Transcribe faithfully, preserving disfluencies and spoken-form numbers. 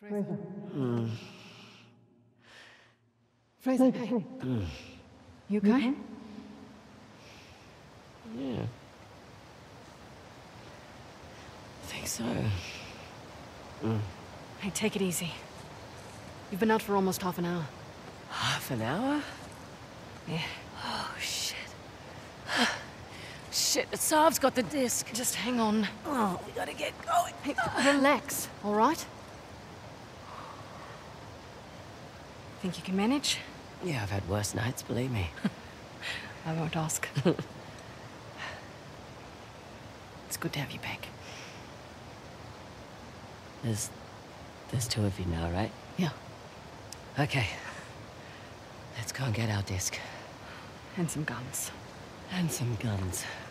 Fraser. Mm. Fraser, hey. Mm. You okay? Yeah. I think so. Mm. Hey, take it easy. You've been out for almost half an hour. Half an hour? Yeah. Oh, shit. Shit, the Saab's got the disc. Just hang on. Oh, we gotta get going. Hey, relax, all right? Think you can manage? Yeah, I've had worse nights, believe me. I won't ask. It's good to have you back. There's... there's two of you now, right? Yeah. Okay. Let's go and get our disc. And some guns. And some guns.